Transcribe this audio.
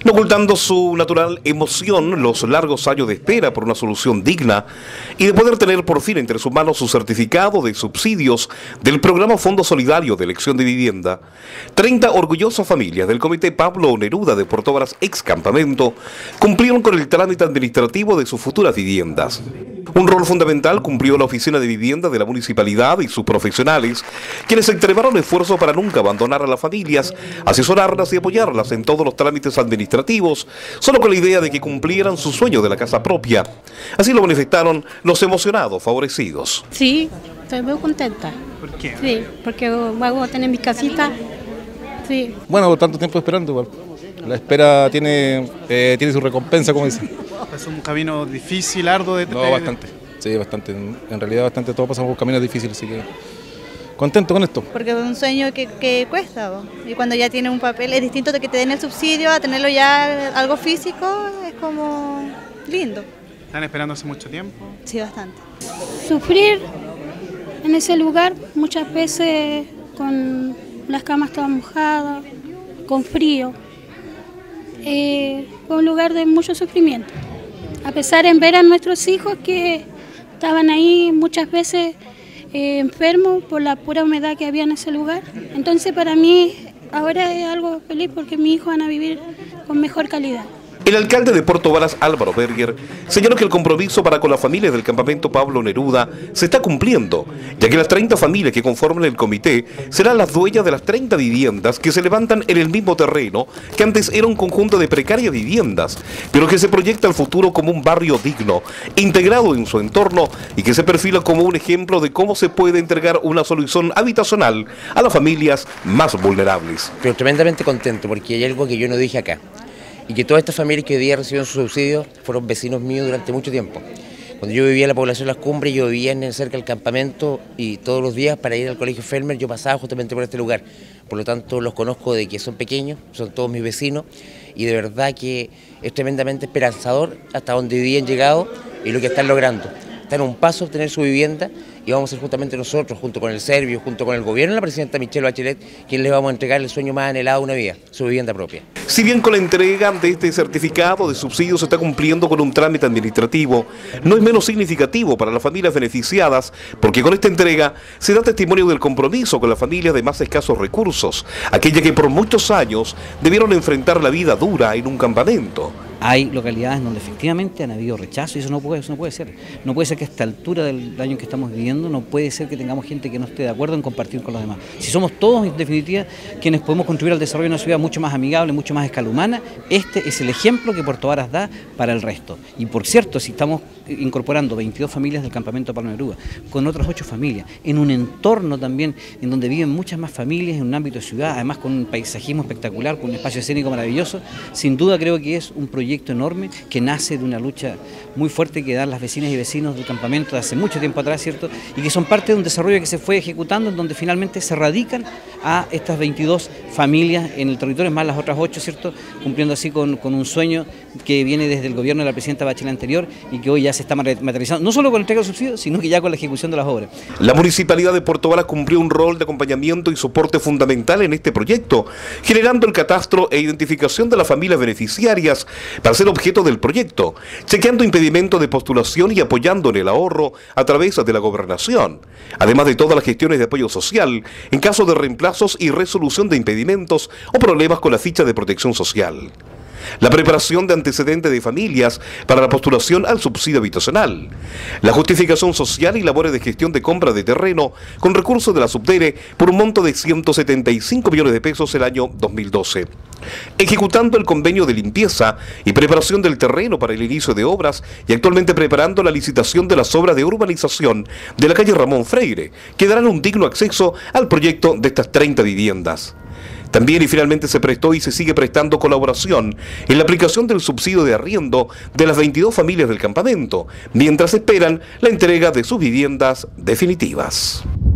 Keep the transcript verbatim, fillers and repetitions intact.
No ocultando su natural emoción, los largos años de espera por una solución digna y de poder tener por fin entre sus manos su certificado de subsidios del programa Fondo Solidario de Elección de Vivienda, treinta orgullosas familias del Comité Pablo Neruda de Puerto Varas ex campamento cumplieron con el trámite administrativo de sus futuras viviendas. Un rol fundamental cumplió la Oficina de Vivienda de la Municipalidad y sus profesionales, quienes extremaron esfuerzo para nunca abandonar a las familias, asesorarlas y apoyarlas en todos los trámites administrativos, solo con la idea de que cumplieran su sueño de la casa propia. Así lo manifestaron los emocionados favorecidos. Sí, estoy muy contenta. ¿Por qué? Sí, porque voy a tener mi casita. Sí. Bueno, tanto tiempo esperando igual. La espera tiene, eh, tiene su recompensa, como dicen. ¿Es un camino difícil, arduo? De, No, bastante. Sí, bastante. En realidad bastante. Todos pasamos por caminos difíciles, así que contento con esto. Porque es un sueño que, que cuesta, ¿no? Y cuando ya tienes un papel es distinto de que te den el subsidio a tenerlo ya algo físico, es como lindo. ¿Están esperando hace mucho tiempo? Sí, bastante. Sufrir en ese lugar muchas veces con las camas todas mojadas, con frío. Eh, fue un lugar de mucho sufrimiento. A pesar de ver a nuestros hijos que estaban ahí muchas veces eh, enfermos por la pura humedad que había en ese lugar. Entonces para mí ahora es algo feliz porque mis hijos van a vivir con mejor calidad. El alcalde de Puerto Varas, Álvaro Berger, señaló que el compromiso para con las familias del campamento Pablo Neruda se está cumpliendo, ya que las treinta familias que conforman el comité serán las dueñas de las treinta viviendas que se levantan en el mismo terreno que antes era un conjunto de precarias viviendas, pero que se proyecta al futuro como un barrio digno, integrado en su entorno y que se perfila como un ejemplo de cómo se puede entregar una solución habitacional a las familias más vulnerables. Pero tremendamente contento porque hay algo que yo no dije acá. Y que todas estas familias que hoy día reciben sus subsidios fueron vecinos míos durante mucho tiempo. Cuando yo vivía en la población Las Cumbres, yo vivía en, cerca del campamento y todos los días para ir al colegio Felmer yo pasaba justamente por este lugar. Por lo tanto los conozco de que son pequeños, son todos mis vecinos y de verdad que es tremendamente esperanzador hasta donde hoy día han llegado y lo que están logrando. Están a un paso de obtener su vivienda y vamos a ser justamente nosotros, junto con el Servio, junto con el gobierno y la presidenta Michelle Bachelet, quien les vamos a entregar el sueño más anhelado de una vida, su vivienda propia. Si bien con la entrega de este certificado de subsidio se está cumpliendo con un trámite administrativo, no es menos significativo para las familias beneficiadas, porque con esta entrega se da testimonio del compromiso con las familias de más escasos recursos, aquellas que por muchos años debieron enfrentar la vida dura en un campamento. Hay localidades donde efectivamente han habido rechazo y eso no puede, eso no puede ser. No puede ser que a esta altura del año en que estamos viviendo, no puede ser que tengamos gente que no esté de acuerdo en compartir con los demás. Si somos todos, en definitiva, quienes podemos contribuir al desarrollo de una ciudad mucho más amigable, mucho más escala humana, este es el ejemplo que Puerto Varas da para el resto. Y por cierto, si estamos incorporando veintidós familias del campamento Pablo Neruda, con otras ocho familias, en un entorno también en donde viven muchas más familias, en un ámbito de ciudad, además con un paisajismo espectacular, con un espacio escénico maravilloso, sin duda creo que es un proyecto enorme que nace de una lucha muy fuerte que dan las vecinas y vecinos del campamento de hace mucho tiempo atrás, ¿cierto? Y que son parte de un desarrollo que se fue ejecutando en donde finalmente se radican a estas veintidós familias en el territorio, más las otras ocho, ¿cierto? Cumpliendo así con, con un sueño que viene desde el gobierno de la presidenta Bachelet anterior y que hoy ya se está materializando, no solo con la entrega de subsidios, sino que ya con la ejecución de las obras. La Municipalidad de Puerto Varas cumplió un rol de acompañamiento y soporte fundamental en este proyecto, generando el catastro e identificación de las familias beneficiarias para ser objeto del proyecto, chequeando impedimentos de postulación y apoyando en el ahorro a través de la gobernación, además de todas las gestiones de apoyo social en caso de reemplazos y resolución de impedimentos o problemas con la ficha de protección social. La preparación de antecedentes de familias para la postulación al subsidio habitacional, la justificación social y labores de gestión de compra de terreno con recursos de la Subdere por un monto de ciento setenta y cinco millones de pesos el año dos mil doce. Ejecutando el convenio de limpieza y preparación del terreno para el inicio de obras y actualmente preparando la licitación de las obras de urbanización de la calle Ramón Freire, que darán un digno acceso al proyecto de estas treinta viviendas. También y finalmente se prestó y se sigue prestando colaboración en la aplicación del subsidio de arriendo de las veintidós familias del campamento, mientras esperan la entrega de sus viviendas definitivas.